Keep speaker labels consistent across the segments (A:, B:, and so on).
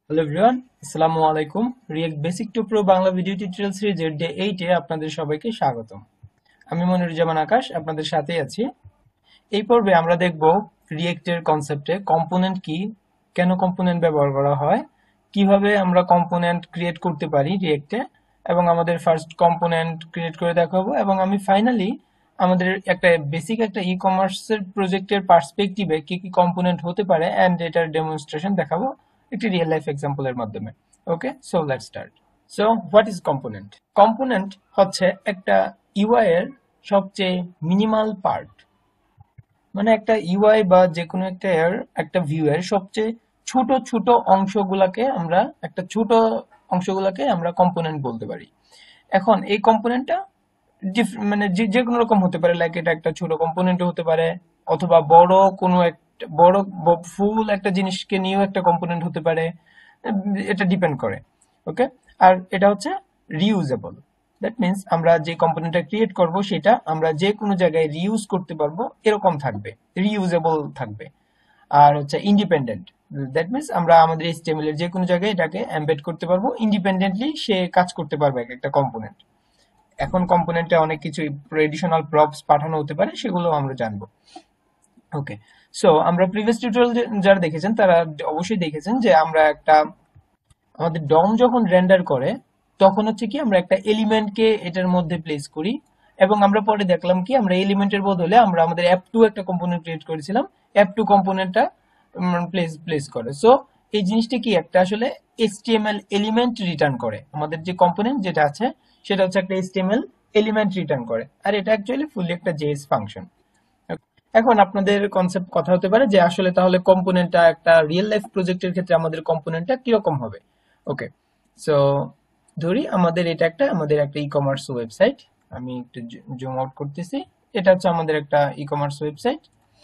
A: Hello everyone, আসসালামু আলাইকুম। React basic to pro Bangla video tutorial সিরিজের ডে 8 এ আপনাদের সবাইকে স্বাগতম। আমি মনিরুজ্জামান আকাশ আপনাদের সাথেই আছি। এই পর্বে আমরা দেখব রিয়েক্টের কনসেপ্টে কম্পোনেন্ট কি, কেন কম্পোনেন্ট ব্যবহার করা হয়, কিভাবে আমরা কম্পোনেন্ট ক্রিয়েট করতে পারি রিয়েক্টে, এবং আমাদের ফার্স্ট কম্পোনেন্ট ক্রিয়েট করে দেখাবো। এবং আমি ফাইনালি আমাদের একটা বেসিক একটা ই কমার্সের প্রজেক্টের পার্সপেক্টিভে কি কি কম্পোনেন্ট হতে পারে এন্ড এটার ডেমনস্ট্রেশন দেখাবো একটি রিয়েল লাইফ এক্সাম্পলের মাধ্যমে। Okay, so let's start. So what is component? Component হচ্ছে একটা ইউআই এর সবচেয়ে মিনিমাল পার্ট, মানে একটা ইউআই বা যে কোনো একটা একটা ভিউ এর সবচেয়ে ছোট ছোট অংশগুলোকে আমরা কম্পোনেন্ট বলতে পারি। এখন এই কম্পোনেন্টটা মানে যে কোনো রকম হতে পারে, লাইক এটা একটা ছোট কম্পোনেন্ট হতে পারে, অথবা বড় কোনো একটা বড় ফুল একটা জিনিসকে নিয়েও একটা কম্পোনেন্ট হতে পারে। এটা ডিপেন্ড করে। ওকে, আর এটা হচ্ছে রিউজেবল। দ্যাট মিন্স আমরা যে কম্পোনেন্টটা ক্রিয়েট করব সেটা আমরা যে কোনো জায়গায় রিউজ করতে পারবো, এরকম থাকবে, রিউজেবল থাকবে। আর হচ্ছে ইন্ডিপেন্ডেন্ট। দ্যাট মিন্স আমরা আমাদের HTML এর যে কোনো জায়গায় এটাকে এমবেড করতে পারবো, ইন্ডিপেন্ডেন্টলি সে কাজ করতে পারবে একটা কম্পোনেন্ট। এখন কম্পোনেন্টে অনেক কিছু এডিশনাল প্রপস পাঠানো হতে পারে, সেগুলো আমরা জানবো। ওকে, সো আমরা প্রিভিয়াস টিউটোরিয়াল যারা দেখেছেন তারা অবশ্যই দেখেছেন যে আমরা আমাদের ডম যখন রেন্ডার করে তখন হচ্ছে কি আমরা একটা এলিমেন্টকে এটার মধ্যে প্লেস করি, এবং আমরা পরে দেখলাম কি আমরা এলিমেন্টের বদলে আমরা আমাদের অ্যাপ2 একটা কম্পোনেন্ট ক্রিয়েট করেছিলাম, অ্যাপ2 কম্পোনেন্টটা প্লেস করে। সো এই জিনিসটা কি একটা আসলে HTML এলিমেন্ট রিটার্ন করে। আমাদের যে কম্পোনেন্ট যেটা আছে সেটা হচ্ছে একটা HTML এলিমেন্ট রিটার্ন করে, আর এটা অ্যাকচুয়ালি ফুললি একটা JS ফাংশন। এখন আপনাদের কনসেপ্ট কথা হতে পারে যে আসলে তাহলে কম্পোনেন্টটা একটা রিয়েল লাইফ প্রজেক্টের ক্ষেত্রে আমাদের কম্পোনেন্টটা কিরকম হবে। ওকে, সো ধরি আমাদের একটা ই কমার্স ওয়েবসাইট। আমি একটু জুম আউট করতেছি। এটা হচ্ছে আমাদের একটা ই কমার্স ওয়েবসাইট।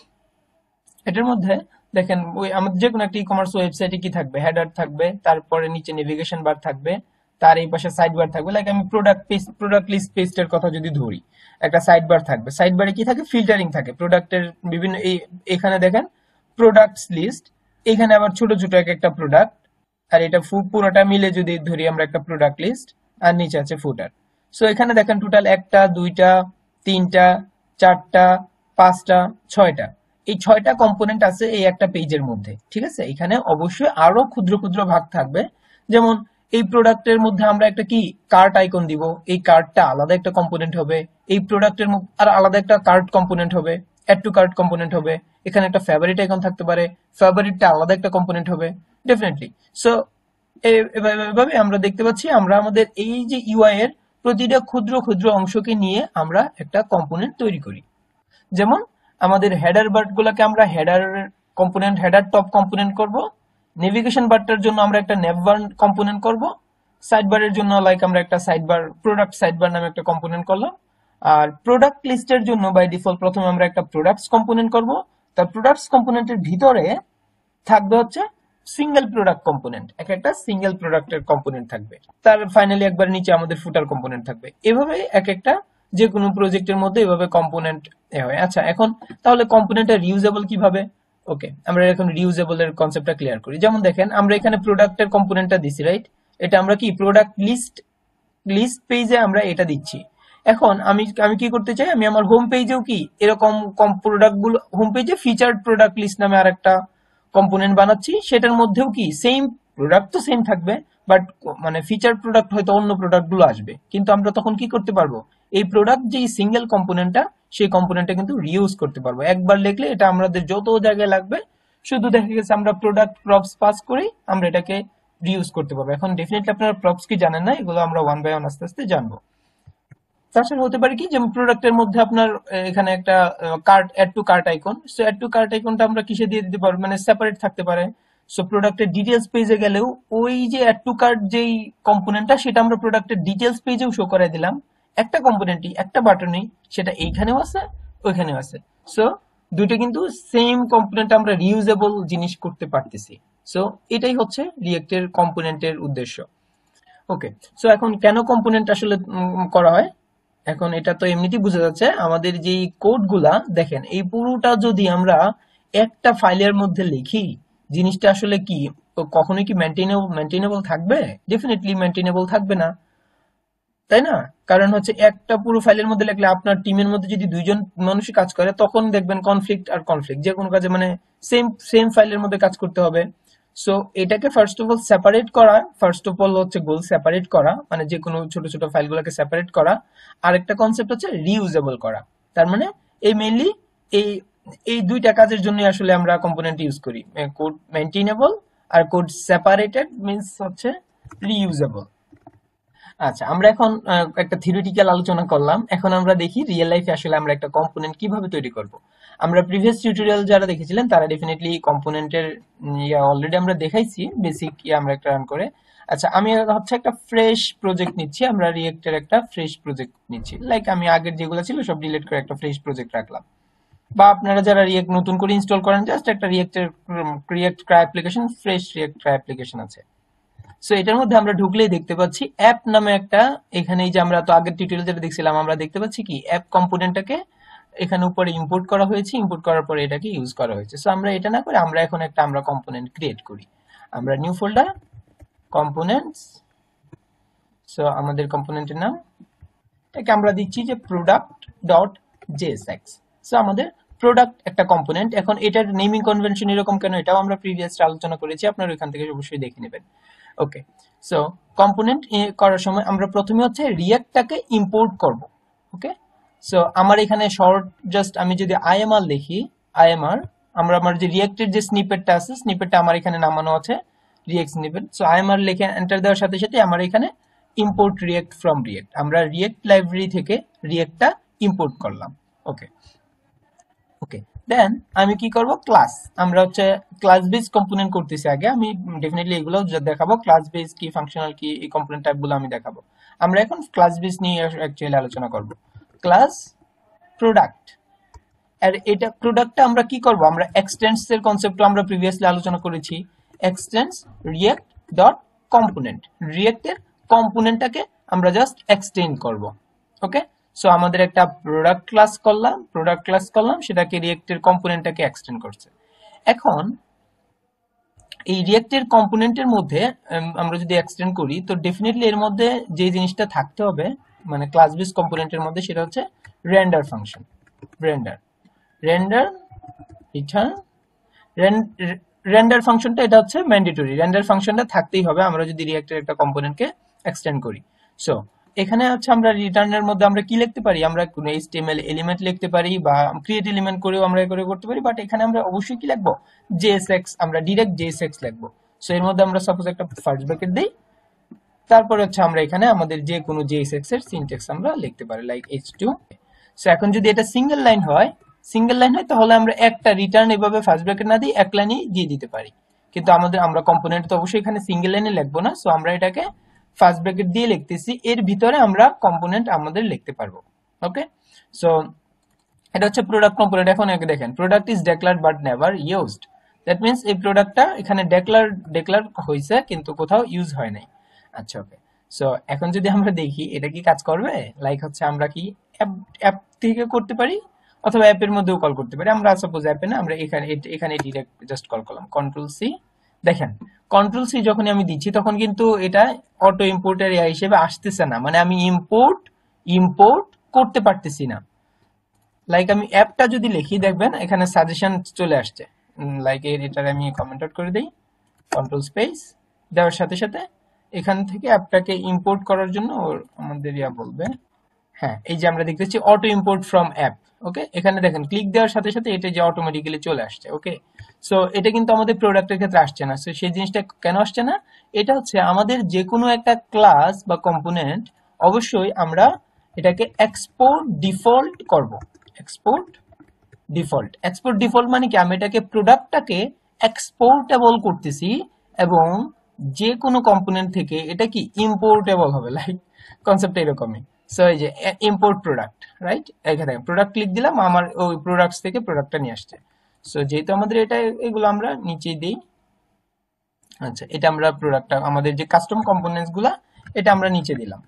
A: এটার মধ্যে দেখেন ওই আমাদের যে কোনো একটা ই কমার্স ওয়েবসাইটে কি থাকবে, হেডার থাকবে, তারপরে নিচে নেভিগেশন বার থাকবে, তার এই পাশে সাইড বার থাকবে। লাইক আমি প্রোডাক্ট লিস্ট পেজের কথা যদি ধরি, একটা সাইড বার থাকবে। সাইড বারে কি থাকে, ফিল্টারিং থাকে প্রোডাক্টের বিভিন্ন এখানে দেখেন প্রোডাক্টস লিস্ট, এখানে আবার ছোট ছোট একটা প্রোডাক্ট, আর এটা পুরোটা মিলে যদি ধরি আমরা একটা প্রোডাক্ট লিস্ট, আর নিচে আছে ফুটার। সো এখানে দেখেন টোটাল একটা, দুইটা, তিনটা, চারটা, পাঁচটা, ছয়টা, এই ছয়টা কম্পোনেন্ট আছে এই একটা পেজের মধ্যে। ঠিক আছে, এখানে অবশ্যই আরো ক্ষুদ্র ক্ষুদ্র ভাগ থাকবে। যেমন এই প্রোডাক্টের মধ্যে আমরা একটা কি কার্ট আইকন দিব, এই কার্টটা আলাদা একটা কম্পোনেন্ট হবে। এই প্রোডাক্টের আর আলাদা একটা কার্ট কম্পোনেন্ট হবে, অ্যাড টু কার্ট কম্পোনেন্ট হবে। এখানে একটা ফেভারিট আইকন থাকতে পারে, ফেভারিটটা আলাদা একটা কম্পোনেন্ট হবে ডেফিনেটলি। সো এভাবে আমরা দেখতে পাচ্ছি আমরা আমাদের এই যে ইউআই এর প্রতিটা ক্ষুদ্র ক্ষুদ্র অংশকে নিয়ে আমরা একটা কম্পোনেন্ট তৈরি করি। যেমন আমাদের হেডার বার গুলাকে আমরা হেডার টপ কম্পোনেন্ট করব, নেভিগেশন বারটার জন্য আমরা একটা নেভ বার কম্পোনেন্ট করব, সাইড বারের জন্য লাইক আমরা একটা side bar product side bar নামে একটা কম্পোনেন্ট করলাম, আর প্রোডাক্ট লিস্টের জন্য বাই ডিফল্ট প্রথমে আমরা একটা প্রোডাক্টস কম্পোনেন্ট করব। তার প্রোডাক্টস কম্পোনেন্টের ভিতরে থাকবে হচ্ছে সিঙ্গেল প্রোডাক্ট কম্পোনেন্ট, একটা সিঙ্গেল প্রোডাক্টের কম্পোনেন্ট থাকবে। তার ফাইনালি একবার নিচে আমাদের ফুটার কম্পোনেন্ট থাকবে। এভাবে একটা যে কোনো প্রজেক্টের মধ্যে এভাবে কম্পোনেন্ট হয়। আচ্ছা, এখন তাহলে কম্পোনেন্টটা রিউজেবল কিভাবে? ওকে, আমরা এখন রিউজেবল এর কনসেপ্টটা ক্লিয়ার করি। যেমন দেখেন আমরা এখানে প্রোডাক্টের কম্পোনেন্টটা দিছি, রাইট? এটা আমরা কি প্রোডাক্ট লিস্ট পেজে আমরা এটা দিচ্ছি। এখন আমি কি করতে চাই, আমি আমার হোম পেজেও কি এরকম প্রোডাক্ট গুলো, হোম পেজে ফিচার্ড প্রোডাক্ট লিস্ট নামে আরেকটা কম্পোনেন্ট বানাচ্ছি, সেটার মধ্যেও কি সেম প্রোডাক্ট তো সেম থাকবে, বাট মানে ফিচার প্রোডাক্ট হয়তো অন্য প্রোডাক্ট গুলো আসবে। কিন্তু আমরা তখন কি করতে পারবো, এই প্রোডাক্ট যে সিঙ্গেল কম্পোনেন্টটা সেই কম্পোনেন্টটা কিন্তু রিউজ করতে পারবো। একবার লিখলে এটা আমাদের যত জায়গায় লাগবে, শুধু দেখা গেছে আমরা প্রোডাক্ট প্রপস পাস করেই আমরা এটাকে রিউজ করতে পারবো। এখন ডেফিনেটলি আপনারা প্রপস কি জানেন না, এগুলো আমরা ওয়ান বাই ওয়ান আস্তে আস্তে জানবো। তাছাড়া হতে পারে কি, যেমন প্রোডাক্টের মধ্যে আপনার এখানে একটা cart, add to cart icon. So add to cart আইকনটা আমরা কিসে দিয়ে দিতে পারবো, মানে সেপারেট থাকতে পারে। সো প্রোডাক্টের ডিটেলস পেজে গেলেও ওই যে অ্যাড টু কার্ট যেই কম্পোনেন্টটা সেটা আমরা প্রোডাক্টের ডিটেলস পেজেও শো করে দিলাম। একটা কম্পোনেন্টই, একটা বাটনই, সেটা এইখানেও আছে ওইখানেও আছে। সো দুইটা কিন্তু সেম কম্পোনেন্ট আমরা রিউজেবল জিনিস করতে পারতেছি। সো এটাই হচ্ছে রিয়েক্টের কম্পোনেন্টের উদ্দেশ্য। ওকে, সো এখন কেন কম্পোনেন্ট আসলে করা হয়, এখন এটা তো এমনিতেই বোঝা যাচ্ছে। আমাদের যে কোড গুলা দেখেন, এই পুরোটা যদি আমরা একটা ফাইলের মধ্যে লিখি, জিনিসটা আসলে কি কখনোই কি মেনটেনেবল থাকবে? ডেফিনেটলি মেনটেনেবল থাকবে না, তাই না? কারণ হচ্ছে একটা পুরো ফাইলের মধ্যে লিখলে আপনার টিমের মধ্যে যদি দুইজন মানুষই কাজ করে তখন দেখবেন কনফ্লিক্ট আর কনফ্লিক্ট, যে কোনো কাজে মানে সেম সেম ফাইলের মধ্যে কাজ করতে হবে। সো এটাকে ফার্স্ট অফ অল সেপারেট করা, ফার্স্ট অফ অল হচ্ছে গোল সেপারেট করা, মানে যে কোনো ছোট ছোট ফাইলগুলোকে সেপারেট করা। আরেকটা কনসেপ্ট হচ্ছে রিইউজেবল করা। তার মানে এই মেইনলি এই এই দুইটা কাজের জন্য আসলে আমরা কম্পোনেন্ট ইউজ করি, কোড মেইনটেনেবল আর কোড সেপারেটেড মিন্স হচ্ছে রিইউজেবল। আচ্ছা, আমরা এখন একটা থিওরিটিক্যাল আলোচনা করলাম, এখন আমরা দেখি রিয়েল লাইফে আসলে আমরা একটা কম্পোনেন্ট কিভাবে তৈরি করব। আমরা প্রিভিয়াস টিউটোরিয়াল যারা দেখেছিলেন তারা ডেফিনেটলি কম্পোনেন্টের অলরেডি আমরা দেখাইছি, বেসিক আমরা একটা রান করে। আচ্ছা, আমি হচ্ছে একটা ফ্রেশ প্রজেক্ট নিচ্ছি, আমরা রিয়েক্টের একটা ফ্রেশ প্রজেক্ট নিচ্ছি, লাইক আমি আগের যেগুলো ছিল সব ডিলিট করে একটা ফ্রেশ প্রজেক্ট রাখলাম। বা আপনারা যারা রিয়েক্ট নতুন করে ইনস্টল করেন, জাস্ট একটা React cry application, fresh React cry application আছে। সো এটার মধ্যে আমরা ঢুকলেই দেখতে পাচ্ছি অ্যাপ নামে একটা, এখানে এই যে আমরা তো আগের টিউটোরিয়াল যেটা দেখছিলাম আমরা দেখতে পাচ্ছি কি অ্যাপ কম্পোনেন্টটাকে এখানে উপরে ইম্পোর্ট করা হয়েছে, ইম্পোর্ট করার পরে এটাকে ইউজ করা হয়েছে। সো আমরা এটা না করে আমরা এখন একটা আমরা কম্পোনেন্ট ক্রিয়েট করি। আমরা নিউ ফোল্ডার কম্পোনেন্টস, সো আমাদের কম্পোনেন্টের নাম এটাকে আমরা দিচ্ছি যে product.jsx। সো আমাদের প্রোডাক্ট একটা কম্পোনেন্ট। এখন এটার নেমিং কনভেনশন এরকম কেন, এটাও আমরা প্রিভিয়াস আলোচনা করেছি, আপনারা ওইখান থেকে অবশ্যই দেখে নেবেন। ওকে, সো কম্পোনেন্ট করার সময় আমরা প্রথমে হচ্ছে রিয়েক্টটাকে ইম্পোর্ট করব। ওকে, সো আমার এখানে শর্ট জাস্ট আমি যদি আইএমআর লিখি, আইএমআর আমরা আমার যে রিয়েক্টের যে স্নিপেটটা আছে স্নিপেটটা আমার এখানে নামানো আছে রিয়েক্ট স্নিপেট। সো আইএমআর লিখে এন্টার দেওয়ার সাথে সাথে আমার এখানে ইম্পোর্ট রিয়েক্ট ফ্রম রিয়েক্ট, আমরা রিয়েক্ট লাইব্রেরি থেকে রিয়েক্টটা ইম্পোর্ট করলাম। ওকে ওকে, দেন আমি কি করব, ক্লাস, আমরা হচ্ছে ক্লাস বেস কম্পোনেন্ট করতেছি আগে, আমি ডেফিনেটলি এগুলো দেখাবো, ক্লাস বেস কি ফাংশনাল কি এই কম্পোনেন্ট টাইপগুলো আমি দেখাবো। আমরা এখন ক্লাস বেস নিয়ে অ্যাকচুয়ালি আলোচনা করব। ক্লাস প্রোডাক্ট, আর এটা প্রোডাক্টটা আমরা কি করব, আমরা এক্সটেন্স এর কনসেপ্ট আমরা প্রিভিয়াসলি আলোচনা করেছি। এক্সটেন্স রিয়েক্ট ডট কম্পোনেন্ট, রিয়েক্টের কম্পোনেন্টটাকে আমরা জাস্ট এক্সটেন্ড করব। ওকে, সো আমাদের একটা প্রোডাক্ট ক্লাস করলাম, সেটাকে রিয়েক্টের কম্পোনেন্টটাকে এক্সটেন্ড করছে। এখন এই রিয়েক্টের কম্পোনেন্টের মধ্যে আমরা যদি এক্সটেন্ড করি তো ডেফিনেটলি এর মধ্যে যে জিনিসটা থাকতে হবে মানে ক্লাস বেস কম্পোনেন্টের মধ্যে, সেটা হচ্ছে render function. Render return render ফাংশনটা এটা হচ্ছে ম্যান্ডেটরি, রেন্ডার ফাংশনটা থাকতেই হবে আমরা যদি রিয়েক্টের একটা কম্পোনেন্টকে এক্সটেন্ড করি। সো এখানে হচ্ছে আমরা রিটার্নের মধ্যে আমরা কি লিখতে পারি, আমরা কোনো HTML এলিমেন্ট লিখতে পারি বা ক্রিয়েট এলিমেন্ট করেও আমরা করে করতে পারি, বাট এখানে আমরা অবশ্যই কি লিখবো, JSX, আমরা ডিরেক্ট JSX লিখবো। সো এর মধ্যে আমরা সাপোজ একটা ফার্স্ট ব্র্যাকেট দেই, তারপরে হচ্ছে আমরা এখানে আমাদের যে কোনো JSX এর সিনট্যাক্স আমরা লিখতে পারি, লাইক H2। সো এখন যদি এটা সিঙ্গেল লাইন হয় তাহলে আমরা একটা রিটার্ন এভাবে ফার্স্ট ব্র্যাকেট না দিয়ে এক লাইনেই দিয়ে দিতে পারি, কিন্তু আমরা কম্পোনেন্ট তো অবশ্যই এখানে সিঙ্গেল লাইনে লিখবো না। সো আমরা এটাকে ফার্স্ট ব্র্যাকেট দিয়ে লিখতেছি, এর ভিতরে আমরা কম্পোনেন্ট আমাদের লিখতে পারবো। ওকে, সো এটা হচ্ছে প্রোডাক্ট কম্পোনেন্ট। এখন দেখেন product is declared but never used, that means এই প্রোডাক্টটা এখানে ডিক্লেয়ার হয়েছে কিন্তু কোথাও ইউজ হয় নাই। আচ্ছা, ওকে, সো এখন যদি আমরা দেখি এটা কি কাজ করবে, লাইক হচ্ছে আমরা কি অ্যাপ থেকে করতে পারি অথবা অ্যাপের মধ্যেও কল করতে পারি। আমরা সাপোজ অ্যাপে না, আমরা এখানে ডিরেক্ট জাস্ট কল করলাম কন্ট্রোল সি। দেখেন কন্ট্রোল সি যখনই আমি দিচ্ছি তখন কিন্তু এটা অটো ইম্পোর্টার হিসেবে আসতেছে না, মানে আমি ইম্পোর্ট করতে পারতেছি না। লাইক আমি অ্যাপটা যদি লিখি দেখবেন এখানে সাজেশন চলে আসছে, লাইক এটার আমি কমেন্ট আউট করে দিই, কন্ট্রোল স্পেস দেওয়ার সাথে সাথে এখান থেকে অ্যাপটাকে ইম্পোর্ট করার জন্য আমাদের বলবে, হ্যাঁ এই যে আমরা দেখতেছি auto import from app. Okay, এখানে দেখেন ক্লিক দেওয়ার সাথে সাথে এটা যে অটোমেটিক্যালি চলে আসছে। ওকে, সো এটা কিন্তু আমাদের প্রোডাক্টের ক্ষেত্রে আসছে না। সো সেই জিনিসটা কেন আসছে না, এটা হচ্ছে আমাদের যে কোনো একটা ক্লাস বা কম্পোনেন্ট অবশ্যই আমরা এটাকে এক্সপোর্ট ডিফল্ট করব। এক্সপোর্ট ডিফল্ট মানে কি, আমি এটাকে প্রোডাক্টটাকে এক্সপোর্টেবল করতেছি এবং যে কোনো কম্পোনেন্ট থেকে এটা কি ইম্পোর্টেবল হবে, লাইক কনসেপ্ট এরকমই। সো এই যে ইম্পোর্ট প্রোডাক্ট, রাইট, এখানে প্রোডাক্ট ক্লিক দিলাম, আমার ওই প্রোডাক্টস থেকে প্রোডাক্টটা নিয়ে আসছে। সো যেহেতু আমাদের এটা এগুলো আমরা নিচে দিই, আচ্ছা এটা আমরা প্রোডাক্টটা আমাদের যে কাস্টম কম্পোনেন্টস গুলা এটা আমরা নিচে দিলাম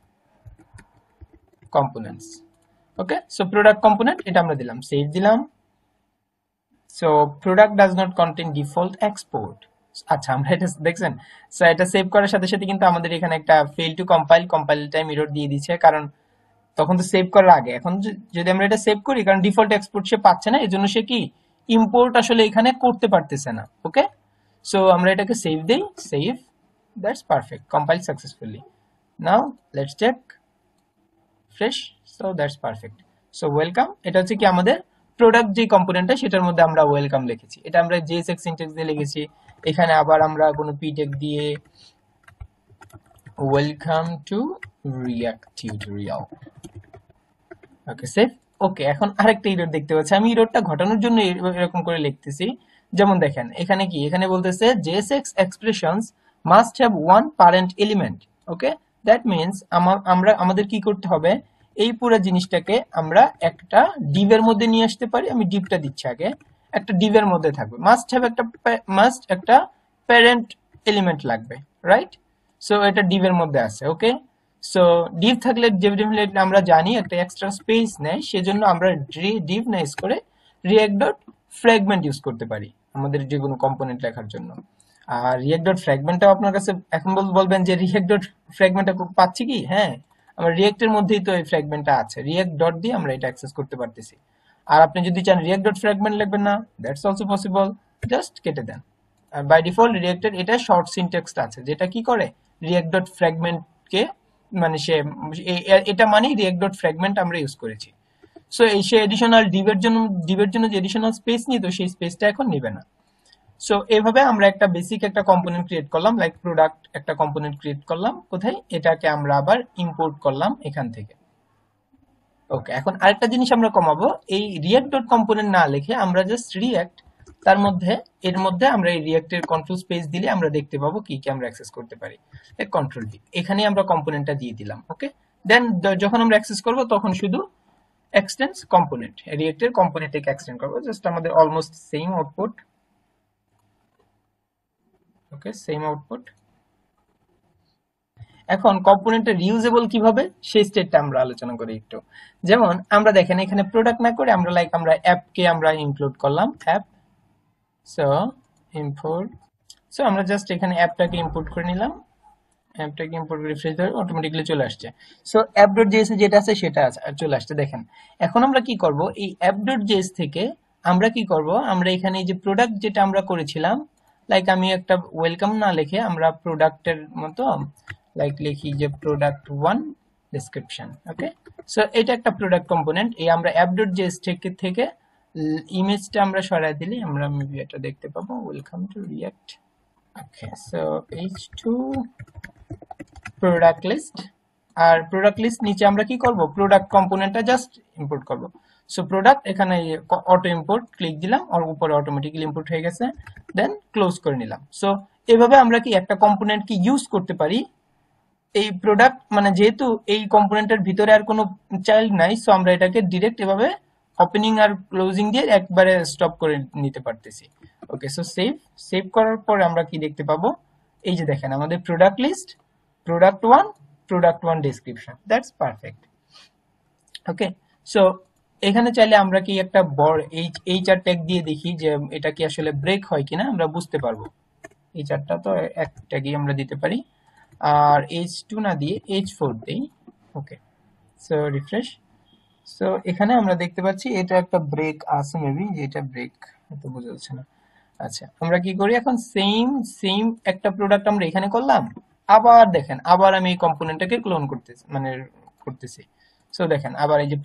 A: components. Okay, so product component এটা আমরা দিলাম, সেভ দিলাম। So product does not contain default export, আচ্ছা, আমরা এটা দেখছেন। সো এটা সেভ করার সাথে সাথে কিন্তু আমাদের এখানে একটা fail to compile, compile time error দিয়ে দিচ্ছে, কারণ তখন তো সেভ করার আগে। এখন যদি আমরা এটা সেভ করি, কারণ ডিফল্ট এক্সপোর্ট সে পাচ্ছে না, এজন্য সে কি ইম্পোর্ট আসলে এখানে করতে পারতেছে না। ওকে, সো আমরা এটাকে সেভ দেই, save, that's perfect, compile successfully. Now let's check fresh, so that's perfect. So welcome, এটা হচ্ছে কি আমাদের প্রোডাক্ট যে কম্পোনেন্টটা সেটার মধ্যে আমরা ওয়েলকাম লিখেছি, এটা আমরা জেএসএক্স সিনট্যাক্স দিয়ে লিখেছি। এখানে আবার আমরা কোনো পিটেক দিয়ে welcome to react tutorial, okay save. Okay, এখন আরেকটা ইরর দেখতে পাচ্ছি, আমি ইররটা ঘটানোর জন্য এরকম করে লিখতেছি। যেমন দেখেন এখানে কি, এখানে বলতেছে JSX expressions must have one parent element. Okay, that means আমাদের কি করতে হবে, এই পুরো জিনিসটাকে আমরা একটা ডিভ এর মধ্যে নিয়ে আসতে পারি। আমি ডিভটা দিচ্ছি আগে, একটা ডিভ এর মধ্যে থাকবে, মাস্ট একটা প্যারেন্ট এলিমেন্ট লাগবে, রাইট? সো এটা ডিভ এর মধ্যে আছে। ওকে, সো ডিভ থাকলে ডেফিনেটলি আমরা জানি একটা এক্সট্রা স্পেস নেয়, সেজন্য আমরা ডিভ না ইউজ করে রিঅ্যাক্ট ডট ফ্র্যাগমেন্ট ইউজ করতে পারি আমাদের যে কোনো কম্পোনেন্ট লেখার জন্য। আর রিঅ্যাক্ট ডট ফ্র্যাগমেন্টটাও আপনার কাছে এখন বলবেন যে রিঅ্যাক্ট ডট ফ্র্যাগমেন্টটা পাচ্ছি কি? হ্যাঁ, আমার রিঅ্যাক্টের মধ্যেই তো এই ফ্র্যাগমেন্টটা আছে, রিঅ্যাক্ট ডট দিয়ে আমরা এটা অ্যাক্সেস করতে পারতেছি। আর আপনি যদি চান রিঅ্যাক্ট ডট ফ্র্যাগমেন্ট লিখবেন না, দ্যাটস অলসো পসিবল, জাস্ট কেটে দেন। আর বাই ডিফল্ট রিঅ্যাক্টের এটা শর্ট সিনট্যাক্সটা আছে, যেটা কি করে রিঅ্যাক্ট ডট ফ্র্যাগমেন্টকে মানে সে এটা মানে রিঅ্যাক্ট ডট ফ্র্যাগমেন্ট আমরা ইউজ করেছি। সো এই সে এডিশনাল ডিভের জন্য যে এডিশনাল স্পেস নিত, সেই স্পেসটা এখন নেবে না। সো এইভাবে আমরা একটা বেসিক একটা কম্পোনেন্ট ক্রিয়েট করলাম, লাইক প্রোডাক্ট একটা কম্পোনেন্ট ক্রিয়েট করলাম, কোথায়, এটাকে আমরা আবার ইম্পোর্ট করলাম এখান থেকে। ওকে, এখন আরেকটা জিনিস আমরা কমাবো, এই রিঅ্যাক্ট ডট কম্পোনেন্ট না লিখে আমরা জাস্ট রিঅ্যাক্ট, তার মধ্যে এর মধ্যে আমরা এই রিঅ্যাক্টের কন্ট্রোল স্পেস দিলে আমরা দেখতে পাবো কি কি আমরা অ্যাক্সেস করতে পারি। কন্ট্রোল ডি, এখানে আমরা কম্পোনেন্টটা দিয়ে দিলাম। ওকে, দেন যখন আমরা অ্যাক্সেস করব তখন শুধু এক্সটেন্স কম্পোনেন্ট, রিঅ্যাক্টের কম্পোনেন্টকে এক্সটেন্ড করব, জাস্ট আমাদের almost same output. Okay, same output. এখন কম্পোনেন্টের রিউজেবল কিভাবে সেই স্টেটটা আমরা আলোচনা করি একটু। যেমন আমরা দেখেন এখানে প্রোডাক্ট না করে আমরা আমরা অ্যাপকে আমরা ইনক্লুড করলাম, অ্যাপ। সো ইম্পোর্ট, সো আমরা জাস্ট এখানে অ্যাপটাকে ইম্পোর্ট করে নিলাম, অ্যাপটাকে ইম্পোর্ট করে রিফ্রেশ করে অটোমেটিক্যালি চলে আসছে। সো app.js যেটা আছে সেটা চলে আসছে। দেখেন এখন আমরা কি করব, এই app.js থেকে আমরা কি করব, আমরা এখানে এই যে প্রোডাক্ট যেটা আমরা করেছিলাম, লাইক আমি একটা ওয়েলকাম না লিখে আমরা প্রোডাক্টের মতো লাইক লিখি যে প্রোডাক্ট 1 ডেসক্রিপশন। ওকে, সো এটা একটা প্রোডাক্ট কম্পোনেন্ট, এই আমরা app.js থেকে ইমেজটা আমরা সরাই দিলে আমরা মেবি এটা দেখতে পাবো, welcome to react. Okay, so h2 product list, আর প্রোডাক্ট লিস্ট নিচে আমরা কি করব, প্রোডাক্ট কম্পোনেন্টটা জাস্ট ইম্পোর্ট করব। সো প্রোডাক্ট এখানে অটো ইম্পোর্ট ক্লিক দিলাম, আর উপরে অটোমেটিক্যালি ইম্পোর্ট হয়ে গেছে, দেন ক্লোজ করে নিলাম। সো এভাবে আমরা কি একটা কম্পোনেন্ট কি ইউজ করতে পারি। এই প্রোডাক্ট মানে যেহেতু এই কম্পোনেন্টের ভিতরে আর কোনো চাইল্ড নাই, সো আমরা এটাকে ডিরেক্ট এভাবে ওপেনিং আর ক্লোজিং দিয়ে একবারে স্টপ করে নিতে পারতেছি। ওকে, সো সেভ করার পর আমরা কি দেখতে পাবো, এই যে দেখেন আমাদের product list, product 1 description, that's perfect. Okay, so এখানে চাইলে আমরা কি একটা বড় এইচআর ট্যাগ দিয়ে দেখি যে এটা কি আসলে ব্রেক হয় কিনা, আমরা বুঝতে পারবো। এইচআরটা তো এক ট্যাগই আমরা দিতে পারি, আর h2 না দিয়ে h4 দেই। ওকে, সো রিফ্রেশ। সো এখানে আমরা দেখতে পাচ্ছি এটা একটা ব্রেক আছে, মেবি এটা ব্রেক হয়তো বোঝা যাচ্ছে না। আচ্ছা, আমরা কি করি এখন, সেম একটা প্রোডাক্ট আমরা এখানে করলাম, আবার দেখেন আবার আমি এই কম্পোনেন্টটাকে ক্লোন করতেছি। সো দেখেন আবার এই যে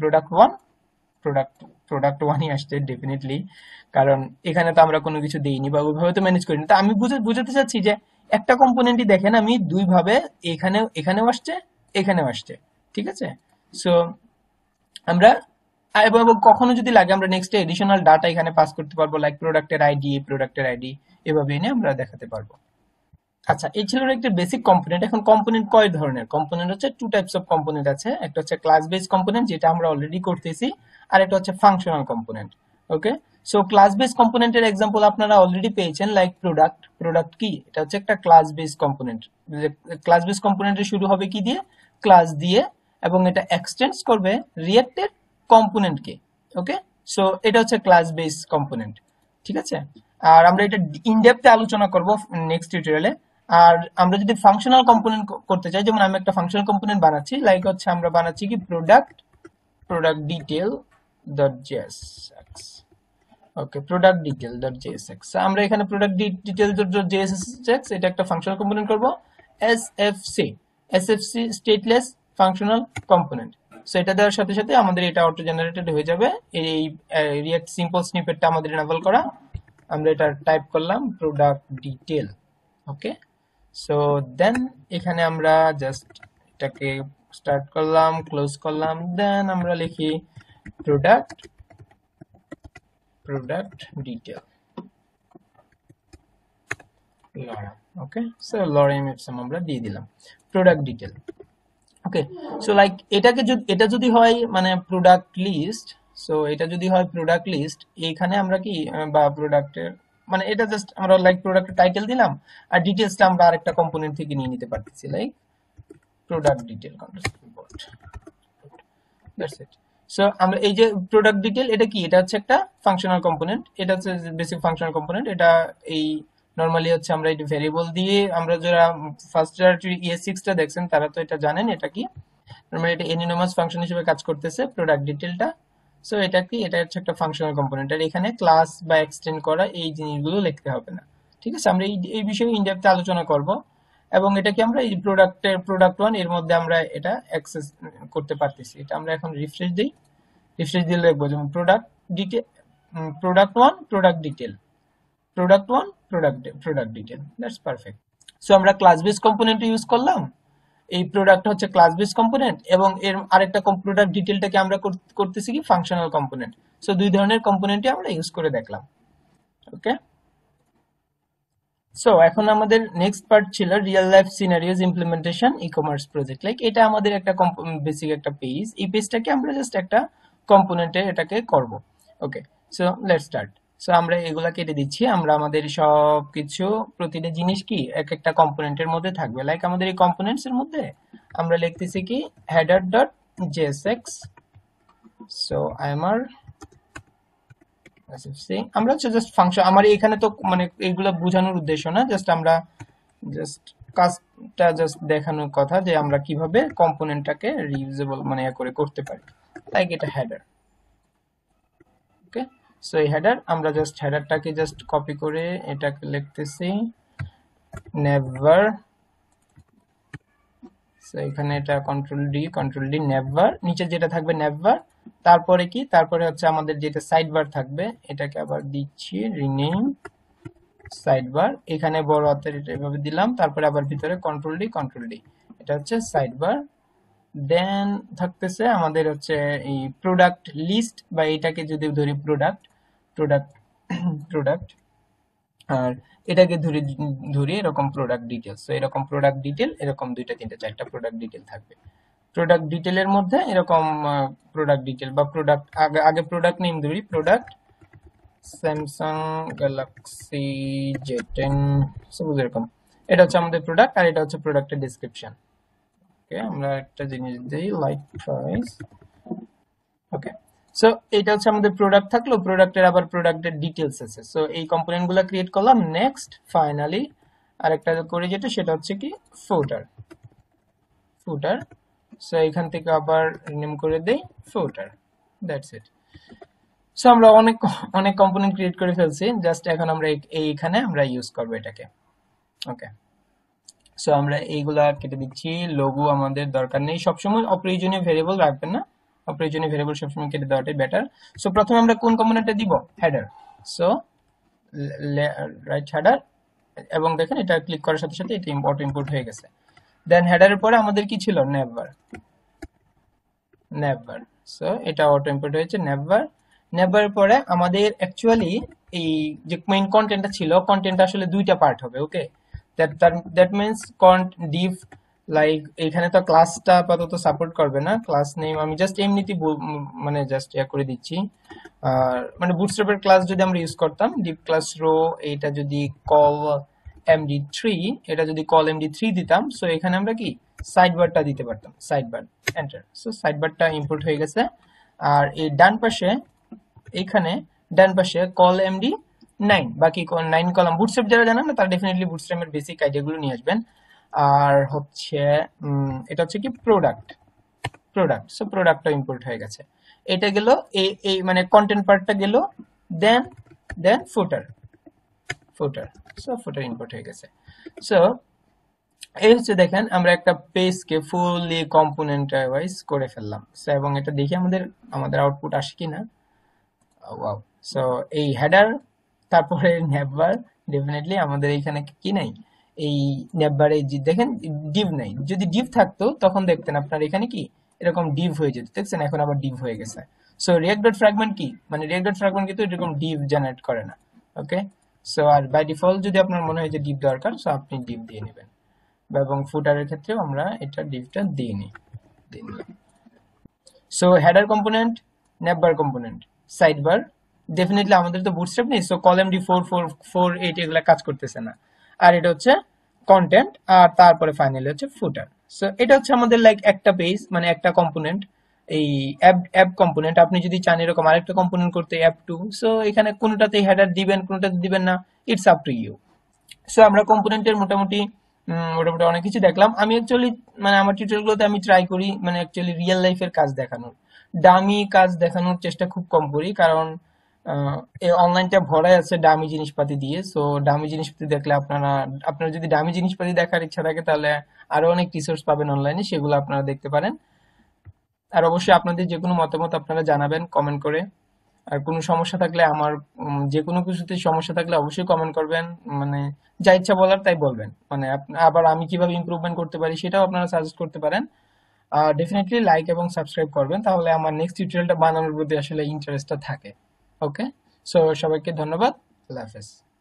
A: প্রোডাক্ট 1ই আসছে ডেফিনেটলি, কারণ এখানে তো আমরা কোনো কিছু দেইনি বা ওইভাবে তো ম্যানেজ করিনি। তো আমি বুঝাতে চাচ্ছি যে একটা কম্পোনেন্টই দেখেন আমি দুই ভাবে এখানেও আসছে, এখানেও আসছে, ঠিক আছে। সো আমরা এবং কখনো যদি লাগে আমরা নেক্সট এডিশনাল ডাটা এখানে পাস করতে পারবো, লাইক প্রোডাক্টের আইডি এভাবে এনে আমরা দেখাতে পারবো। আচ্ছা, এই ছিল একটা বেসিক কম্পোনেন্ট। এখন কম্পোনেন্ট কয় ধরনের, কম্পোনেন্ট হচ্ছে টু টাইপস অফ কম্পোনেন্ট আছে, একটা হচ্ছে ক্লাস বেস কম্পোনেন্ট যেটা আমরা অলরেডি করতেছি, আর একটা হচ্ছে functional component. Okay, so class base কম্পোনেন্টের এক্সাম্পল আপনারা অলরেডি পেয়েছেন, লাইক প্রোডাক্ট কি, এটা হচ্ছে একটা class base component. Class base কম্পোনেন্টের শুরু হবে কি দিয়ে, ক্লাস দিয়ে, এবং এটা এক্সটেন্ডস করবে রিঅ্যাক্টের কম্পোনেন্টকে। ওকে, সো এটা হচ্ছে ক্লাস বেস কম্পোনেন্ট। ঠিক আছে। আর আমরা এটা ইন ডেপথে আলোচনা করব নেক্সট টিউটোরিয়ালে। আর আমরা যদি ফাংশনাল কম্পোনেন্ট করতে চাই, যেমন আমি একটা ফাংশনাল কম্পোনেন্ট বানাচ্ছি, লাইক হচ্ছে আমরা বানাচ্ছি কি product detail dot JSX. Okay, product detail dot JSX. আমরা এখানে প্রোডাক্ট ডিটেল ডট জেএসএক্স এটা একটা ফাংশনাল কম্পোনেন্ট করব। SFC stateless functional component. So এটা দেওয়ার সাথে সাথে আমাদের এটা অটো জেনারেটেড হয়ে যাবে। এই রিঅ্যাক্ট সিম্পল স্নিপেটটা আমাদের এনাবল করা। আমরা এটা টাইপ করলাম product detail. Okay, so then এখানে আমরা জাস্ট এটাকে স্টার্ট করলাম, ক্লোজ করলাম, দেন আমরা লিখি product detail lorem. Okay, so lorem ipsum আমরা দিয়ে দিলাম product detail. Okay, so like এটা যদি হয় মানে প্রোডাক্ট লিস্ট, সো এটা যদি হয় প্রোডাক্ট লিস্ট, এইখানে আমরা কি বা প্রোডাক্টের মানে এটা জাস্ট আমরা লাইক প্রোডাক্টের টাইটেল দিলাম, আর ডিটেইলসটা আমরা আরেকটা কম্পোনেন্ট থেকে নিয়ে নিতে পারতেছি, like product detail import. That's it. So আমরা এই যে প্রোডাক্ট ডিটেল, এটা কি, এটা হচ্ছে একটা ফাংশনাল কম্পোনেন্ট, এটা হচ্ছে বেসিক ফাংশনাল কম্পোনেন্ট। এটা এই নরমালি হচ্ছে আমরা এই ভেরিয়েবল দিয়ে, আমরা যারা ফার্স্ট ইয়ার ES6 টা দেখছেন তারা তো এটা জানেন এটা কি। নরমালি এটা এনিনোমাস ফাংশন হিসেবে কাজ করতেছে প্রোডাক্ট ডিটেলটা। সো এটা কি, এটা হচ্ছে একটা ফাংশনাল কম্পোনেন্ট, আর এখানে ক্লাস বা এক্সটেন্ড করা এই জিনিসগুলো লিখতে হবে না। ঠিক আছে, আমরা এই বিষয়ে ইন ডেপথে আলোচনা করব। এবং এটা কি আমরা এই প্রোডাক্ট 1 এর মধ্যে আমরা এটা অ্যাক্সেস করতে পারতেছি। এটা আমরা এখন রিফ্রেশ দিই, রিফ্রেশ দিলে লিখবো যেমন product 1 product detail, product detail. That's perfect. So আমরা ক্লাস বেস কম্পোনেন্ট ইউজ করলাম। এই প্রোডাক্ট হচ্ছে ক্লাস বেস কম্পোনেন্ট, এবং এর আরেকটা প্রোডাক্ট ডিটেলটাকে আমরা করতেছি কি ফাংশনাল কম্পোনেন্ট। সো দুই ধরনের কম্পোনেন্টই আমরা ইউজ করে দেখলাম। ওকে, সো এখন আমাদের নেক্সট পার্ট ছিল real life scenarios implementation ecommerce project. Like এটা আমাদের একটা বেসিক একটা পেজ, এই পেজটাকে আমরা জাস্ট একটা কম্পোনেন্টে এটাকে করব। Okay, so let's start. So আমরা এগুলা কেটে দিচ্ছি। আমরা আমাদের সব কিছু প্রতিটা জিনিস কি এক একটা কম্পোনেন্টের মধ্যে থাকবে। লাইক আমাদের এই কম্পোনেন্টস এর মধ্যে আমরা লিখতেছি কি হেডার ডট জেএসএক্স। সো আমার আমরা হচ্ছে জাস্ট ফাংশন, আমার এখানে তো মানে এইগুলো বোঝানোর উদ্দেশ্য না, জাস্ট আমরা জাস্ট কাজটা জাস্ট দেখানোর কথা যে আমরা কিভাবে কম্পোনেন্টটাকে রিউজেবল মানে করে করতে পারি। লাইক এটা হেডার। ওকে, সো এই হেডার আমরা জাস্ট হেডারটাকে জাস্ট কপি করে এটাকে লিখতেছি নেভার। সো এখানে এটা কন্ট্রোল ডি নেভার, নিচে যেটা থাকবে নেভার, তারপরে কি, তারপরে হচ্ছে আমাদের যেটা সাইডবার থাকবে এটাকে আবার দিচ্ছি রিনেম সাইডবার। এখানে বড় হাতের এটা এভাবে দিলাম, তারপরে আবার ভিতরে কন্ট্রোল ডি, এটা হচ্ছে সাইডবার। দেন থাকতেছে আমাদের হচ্ছে এই প্রোডাক্ট লিস্ট, বা এটাকে যদি ধরি প্রোডাক্ট আর এটাকে ধরি এরকম প্রোডাক্ট ডিটেলস। তো এরকম প্রোডাক্ট ডিটেল, এরকম 2টা 3টা 4টা প্রোডাক্ট ডিটেল থাকবে। প্রোডাক্ট ডিটেলের মধ্যে এরকম প্রোডাক্ট ডিটেল বা প্রোডাক্ট আগে প্রোডাক্ট নেম ধরি, প্রোডাক্ট স্যামসাং গ্যালাক্সি Z10, সবুজ এরকম। এটা হচ্ছে আমাদের প্রোডাক্ট, আর এটা হচ্ছে প্রোডাক্টের ডেসক্রিপশন। ওকে, আমরা একটা জিনিস দিই লাইক প্রাইস। ওকে, সো এটা হচ্ছে আমাদের প্রোডাক্ট থাকলো, প্রোডাক্টের আবার প্রোডাক্টের ডিটেলস আছে। সো এই কম্পোনেন্টগুলো ক্রিয়েট করলাম। নেক্সট ফাইনালি আরেকটা করি যেটা, সেটা হচ্ছে কি ফুটার। সো এখান থেকে আবার নেম করে দেই ফুটার। That's it. সো আমরা অনেক কম্পোনেন্ট ক্রিয়েট করে ফেলছি, জাস্ট এখন আমরা এইখানে আমরা ইউজ করব এটাকে। ওকে, সো আমরা এইগুলা কেটে দিচ্ছি। লোগো আমাদের দরকার নেই, সবসময় অপ্রয়োজনীয় ভেরিয়েবল রাখবেন না, অপ্রয়োজনীয় ভেরিয়েবল সবসময় কেটে দেওয়াটাই বেটার। সো প্রথমে আমরা কোন কম্পোনেন্টটা দিব, হেডার। সো রাইট হেডার, এবং দেখেন এটা ক্লিক করার সাথে সাথে এটা অটো ইম্পোর্ট হয়ে গেছে। দেন হেডারের পরে আমাদের কি ছিল, নেভার। সো এটা অটো ইম্পোর্ট হয়েছে নেভার পরে আমাদের অ্যাকচুয়ালি এই যে মেইন কন্টেন্টটা ছিল, কন্টেন্টটা আসলে 2টা পার্ট হবে। Okay, that means div, like এখানে তো ক্লাসটা আপাতত সাপোর্ট করবে না, ক্লাস নেম আমি জাস্ট এমনিতেই মানে জাস্ট করে দিচ্ছি। আর মানে বুটস্ট্র্যাপের ক্লাস যদি আমরা ইউজ করতাম, ডিভ ক্লাস রো, এটা যদি কল md3, এটা যদি কল md3 দিতাম, সো এখানে আমরা কি সাইডবারটা দিতে পারতাম, সাইডবার, এন্টার। সো সাইডবারটা ইম্পোর্ট হয়ে গেছে। আর এই ডান পাশে, এখানে ডান পাশে কল md 9, বাকি 9 কলাম। বুটস্ট্র্যাপ যারা জানেন না তারা ডেফিনেটলি বুটস্ট্র্যাপের বেসিক আইডিয়াগুলো নিয়ে আসবেন। আর হচ্ছে এটা হচ্ছে কি প্রোডাক্ট, সো প্রোডাক্টটা ইম্পোর্ট হয়ে গেছে। এটা গেল এই এই মানে কন্টেন্ট পার্টটা গেল, দেন ফুটার, সো ফুটার ইম্পোর্ট হয়ে গেছে। সো এই হচ্ছে দেখেন আমরা একটা পেজকে ফুললি কম্পোনেন্ট ওয়াইজ করে ফেললাম। সো এবং এটা দেখি আমাদের আউটপুট আসে কিনা। ওয়াও। সো এই হেডার, তারপরে নেভবার, ডেফিনেটলি আমাদের এখানে কি নাই, এই নেভবারে দেখেন ডিভ নাই। যদি ডিভ থাকতো তখন দেখতেন আপনার এখানে কি এরকম ডিভ হয়ে যেত, দেখছেন এখন আবার ডিভ হয়ে গেছে। সো রিয়াক্ট ডট ফ্র্যাগমেন্ট কি, মানে রিয়াক্ট ডট ফ্র্যাগমেন্ট কিন্তু এরকম ডিভ জেনারেট করে না। ওকে, সো আর বাই ডিফল্ট যদি আপনার মনে হয় যে ডিভ দরকার, সো আপনি ডিভ দিয়ে নেবেন। এবং ফুটারের ক্ষেত্রেও আমরা এটা ডিভটা দিয়ে নিই। So header component, navbar component, sidebar, definitely আমাদের তো বুটস্ট্র্যাপ নেই, সো কলাম ডি 4 4 4 8 এগুলা কাজ করতেছে না। আর এটা হচ্ছে কন্টেন্ট, আর তারপরে ফাইনালি হচ্ছে ফুটার। সো এটা হচ্ছে আমাদের লাইক একটা পেজ, মানে একটা কম্পোনেন্ট, এই অ্যাপ কম্পোনেন্ট। আপনি যদি চান এরকম আরেকটা কম্পোনেন্ট করতে, অ্যাপ টু, সো এখানে কোনোটাতে হেডার দিবেন কোনোটাতে দিবেন না, it's up to you. So আমরা কম্পোনেন্টের মোটামুটি অনেক কিছু দেখলাম। আমি অ্যাকচুয়ালি মানে আমার টিউটোরিয়ালগুলোতে আমি ট্রাই করি মানে অ্যাকচুয়ালি রিয়েল লাইফের কাজ দেখানোর, ডামি কাজ দেখানোর চেষ্টা খুব কম করি, কারণ এই অনলাইনটা ভরাই আছে ডামি জিনিসপাতি দিয়ে। সো ডামি জিনিসপাতি দেখলে আপনারা যদি ডামি জিনিসপাতি দেখার ইচ্ছা থাকে তাহলে আরো অনেক রিসোর্স পাবেন অনলাইনে, সেগুলো আপনারা দেখতে পারেন। আর অবশ্যই আপনাদের যে কোনো মতামত আপনারা জানাবেন কমেন্ট করে। আর কোনো সমস্যা থাকলে যে কোনো কিছুতে সমস্যা থাকলে অবশ্যই কমেন্ট করবেন, মানে যা ইচ্ছা বলার তাই বলবেন। মানে আবার আমি কিভাবে ইমপ্রুভমেন্ট করতে পারি সেটাও আপনারা সাজেস্ট করতে পারেন। ডেফিনেটলি লাইক এবং সাবস্ক্রাইব করবেন, তাহলে আমার নেক্সট টিউটোরিয়ালটা বানানোর প্রতি আসলে ইন্টারেস্টটা থাকে। ওকে, সো সবাইকে ধন্যবাদ, আল্লাহ হাফেজ।